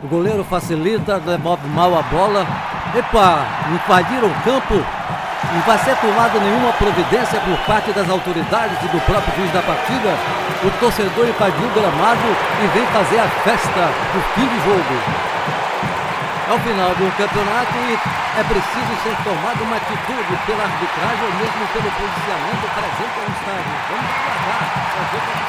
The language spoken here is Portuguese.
O goleiro facilita, devolve mal a bola. Epa, invadiram o campo. Não vai ser tomada nenhuma providência por parte das autoridades e do próprio juiz da partida. O torcedor invadiu o gramado e vem fazer a festa do fim de jogo. Ao final do campeonato, é preciso ser tomada uma atitude pela arbitragem ou mesmo pelo policiamento presente no estádio. Vamos aguardar.